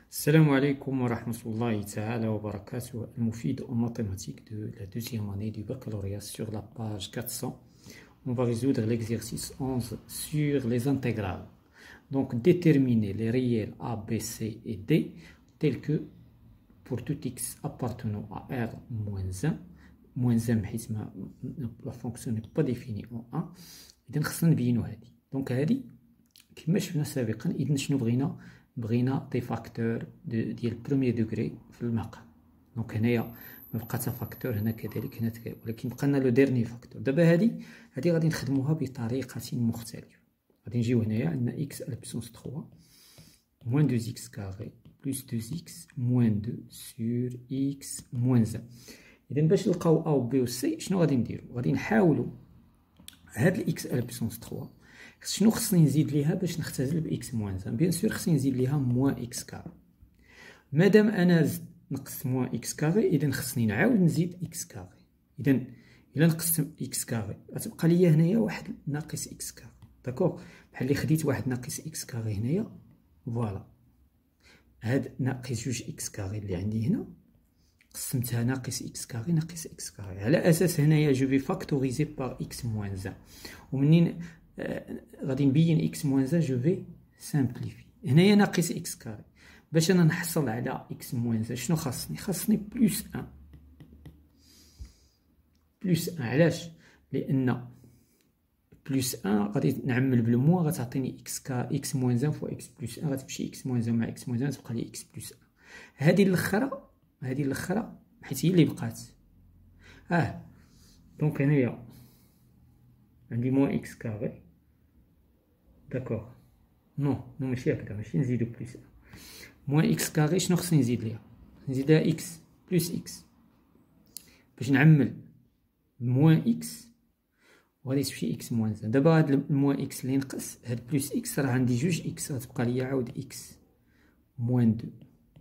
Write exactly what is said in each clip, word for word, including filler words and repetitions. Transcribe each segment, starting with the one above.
Salam alaikum wa rahmatullahi ta'ala wa barakatuh. Al-Moufid en mathématiques de la deuxième année du baccalauréat sur la page quatre cents. On va résoudre l'exercice onze sur les intégrales. Donc déterminer les réels A, B, C et D tels que pour tout x appartenant à R moins un, moins un حيث ما la fonction n'est pas définie en un. إذا خصنا نبينو هادي. دونك هادي كما شفنا سابقا إذا شنو بغينا؟ بغينا دي فاكتور ديال بروميير دوغري في المقام. دونك هنايا ما بقى حتى فاكتور، هنا كذلك، هنا كذلك، ولكن بقى لنا لو ديرني فاكتور. دابا هادي هادي غادي نخدموها بطريقة مختلفة. غادي نجيو هنايا عندنا اكس على بوسونس ثلاثة موان دو اكس كاري بلس دو اكس موان اثنين سور اكس موان واحد. إذا باش نلقاو أ و بي و سي شنو غادي نديرو؟ غادي نحاولو هاد الاكس على بوسونس ثلاثة شنو خصني نزيد ليها باش نختزل باكس موان واحد؟ بيان سور خصني نزيد ليها موان اكس كاري. مادام انا نقصت موان اكس كاري اذا خصني نعاود نزيد اكس كاري. اذا الا نقصت اكس كاري غتبقى ليا هنايا واحد ناقص اكس كاري. داكوغ، بحال اللي خديت واحد ناقص اكس كاري هنايا، فوالا هاد ناقص جوج اكس كاري اللي عندي هنا قسمتها ناقص اكس كاري ناقص اكس كاري، على اساس هنايا جو في فاكتوريزي بار اكس موان واحد. ومنين آه غادي نبين اكس موان واحد جو في سامبليفي. هنايا ناقص اكس كاري، باش انا نحصل على اكس موان واحد شنو خاصني؟ خاصني بلس واحد. بلس واحد علاش؟ لان بلس واحد غادي نعمل بالموا غتعطيني اكس كا اكس موان واحد فوا اكس بلس واحد، غتمشي اكس موان واحد مع اكس موان واحد تبقى لي اكس بلس واحد. هذه الاخرى هذه الاخرى حيت هي اللي بقات. اه دونك هنايا عندي موان اكس كاري. داكوغ، نو نو ماشي هكذا، ماشي نزيدو بلس واحد. موان اكس كاري شنو خصني نزيد ليها؟ نزيد لها اكس بلس اكس باش نعمل موان اكس وغادي تمشي اكس موان واحد. دابا هاد الموان اكس اللي نقص هاد بلس اكس راه عندي جوج اكس، غتبقى ليا عاود اكس موان اثنين،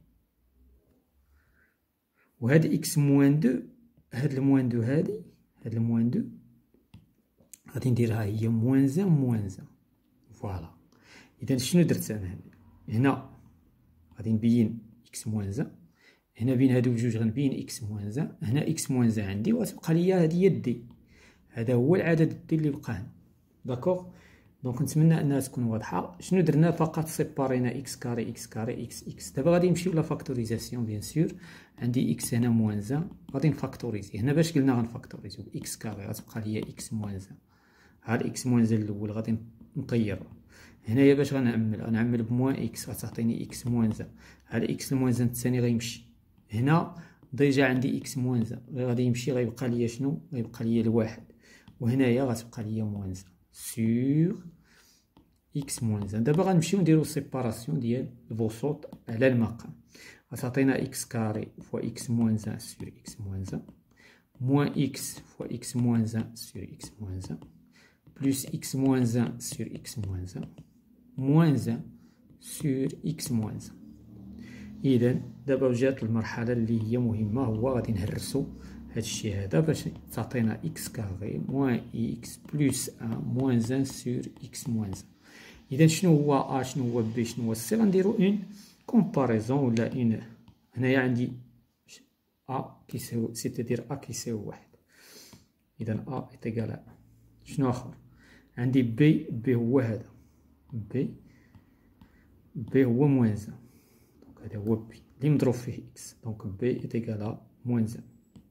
وهاد اكس موان اثنين هاد الموان اثنين هادي هاد الموان اثنين غادي نديرها هي موان واحد موان واحد. فوالا، اذا شنو درت انا هنا؟ غادي نبين اكس موان واحد، هنا بين هادو بجوج غنبين اكس موان واحد، هنا اكس موان واحد عندي وغتبقى ليا هادي هي دي. هذا هو العدد دي اللي بقى هنا. داكوغ، دونك نتمنى انها تكون واضحه. شنو درنا؟ فقط سيبارينا اكس كاري اكس كاري اكس اكس. دابا غادي نمشيو لا فاكتوريزاسيون. بيان سور عندي اكس هنا موان واحد، غادي نفاكتوريزي هنا. باش قلنا غنفاكتوريزيو اكس كاري غتبقى ليا اكس موان واحد. ها الاكس موان واحد الاول غادي نطيرو هنايا باش غنعمل غنعمل بموان اكس غتعطيني اكس موان واحد. ها الاكس الموان واحد الثاني غيمشي هنا، ديجا عندي اكس موان واحد غادي يمشي، غيبقى ليا شنو؟ غيبقى ليا الواحد، وهنايا غتبقى ليا موان واحد سور اكس موان واحد. دابا غنمشيو نديرو سيباراسيون ديال البسوط على المقام. غتعطينا اكس كاري فوا اكس موان واحد سور اكس موان واحد موان اكس فوا اكس موان واحد سور اكس موان واحد بلس اكس موان واحد سور اكس موان واحد موان واحد سور اكس موان واحد. اذا دابا جات المرحله اللي هي مهمه، هو غادي نهرسو هادشي هذا باش تعطينا اكس كاري موان اكس بلس واحد موان واحد سور اكس موان واحد. اذا شنو هو ا شنو هو بي شنو هو سي؟ غنديرو اون كومباريزون ولا اون. هنايا عندي ا كيساوي سيتادير ا كيساوي واحد، اذا ا ايتيكال شنو اخر؟ عندي بي بي هو هذا، بي بي هو موان واحد، دونك هذا هو بي اللي مضروب فيه اكس، دونك بي ايتيكال موان واحد.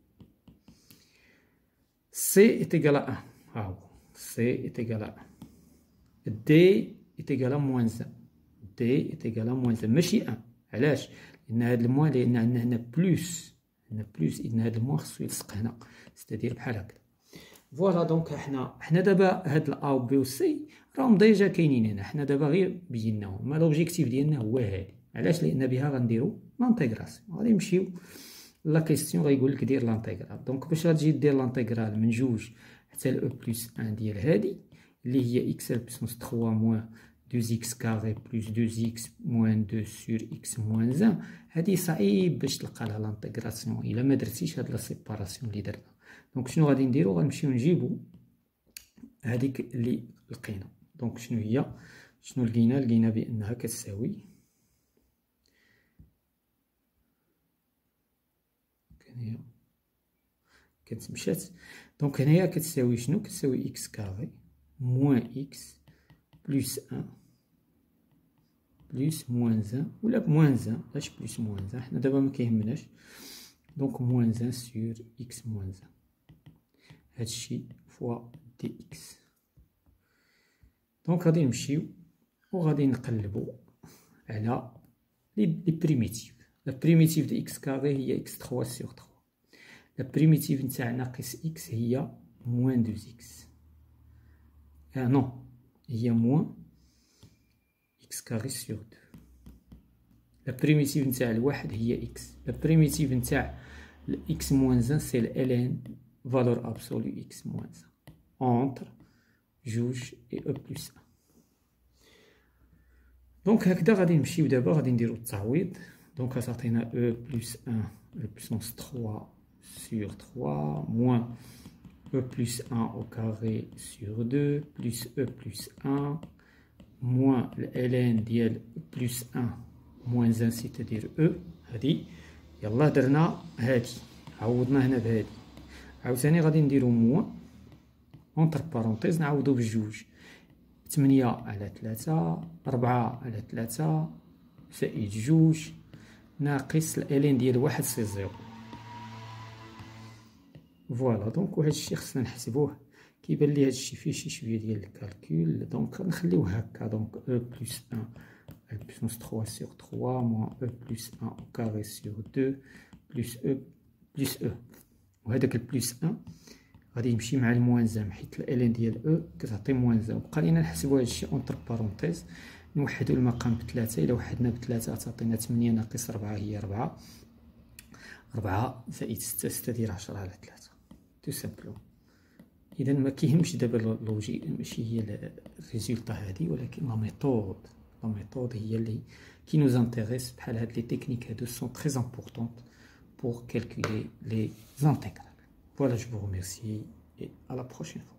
سي ايتيكال واحد، ها هو سي ايتيكال واحد. دي ايتيكال موان واحد، دي ايتيكال موان واحد ماشي واحد. علاش؟ لان هاد الموان لان عندنا هنا بلوس، هنا بلوس، اذا هاد الموان خصو يلصق هنا، ستادير بحال هكا. فوالا، دونك حنا حنا دابا هاد الا و بي و سي راهم ديجا كاينين هنا، حنا دابا غير بيناهم. ما لوبجيكتيف ديالنا هو هادي. علاش؟ لان بها غنديرو لانتيغراسيون. غادي نمشيو لا كيستيون غيقول لك دير لانتيغرال. دونك باش غتجي دير لانتيغرال من جوج حتى ل او بلس واحد ديال هادي اللي هي اكس على بوسونس ثلاثة موان اثنين اكس كاري بلس اثنين اكس موان اثنين سور اكس موان واحد، هادي صعيب باش تلقى لها لانتيغراسيون الا ما درتيش هاد لا سيباراسيون اللي درنا. دونك شنو غادي نديرو؟ غنمشيو نجيبو هذيك اللي لقينا. دونك شنو هي؟ شنو لقينا؟ لقينا بانها كتساوي هنايا كانت مشات. دونك هنايا كتساوي شنو؟ كتساوي إكس كاري موان إكس بلوس أن بلوس موان زان، ولا بموان زان، علاش بلوس موان زان؟ حنا دابا مكيهمناش. دونك موان زان سور إكس موان زان، هادشي فوا دي إكس. دونك غادي نمشيو وغادي نقلبو على لي بريميتيف. لا بريميتيف د إكس كاري هي إكس تخوا سور تخوا. لا بريميتيف نتاع ناقص إكس هي موان دوز إكس. اه نو، هي موان إكس كاري سور دو. لا بريميتيف نتاع الواحد هي إكس. لا بريميتيف نتاع إكس موان زان سي الإلين فالور أبسولو إكس موان زان أونتر جوج إي أو بلوس أن. دونك هكذا غادي نمشيو دابا غادي نديرو التعويض. دونك تعطينا أو بلوس أن أو بويسونس تخوا سور تخوا موان أو بلوس أن أو كاري سور دو بلوس أو بلوس أن موان الإلين ديال بلوس أن موان زان سيتادير أو. هادي يلا درنا هادي، عوضنا هنا بهادي. عاوتاني غادي نديرو موان اونتر بارونتيز نعوضو بجوج، تمنية على تلاتة ربعة على تلاتة زائد جوج ناقص الالين ديال واحد سي زيرو. فوالا دونك وهاد الشي خصنا نحسبوه. كيبان لي هاد الشي فيه شي شويه ديال الكالكول، دونك نخليوه هكا. دونك او بلوس أن على بويسونس تخوا سور تخوا موان او بلوس أن او كاري سور دو بلوس او بلوس او. وهداك البلوس أن غادي يمشي مع الموان زان، حيت الالين ديال او كتعطي موان زان. بقى لينا نحسبو هادشي اونتر بارونتيز، نوحدو المقام بثلاثة. إلا وحدنا بثلاثة تعطينا تمنية ناقص ربعة هي ربعة، ربعة زائد ستة، ستة ديال عشرة على ثلاثة تو سامبلو. إذا ما كيهمش دابا اللوجي ماشي هي الريزولطا هادي، ولكن لا ميثود. لا ميثود هي اللي كي نوز انتيريس. بحال هاد لي تكنيك هادو سون تري امبورطونط pour calculer les intégrales. Voilà, je vous remercie et à la prochaine fois.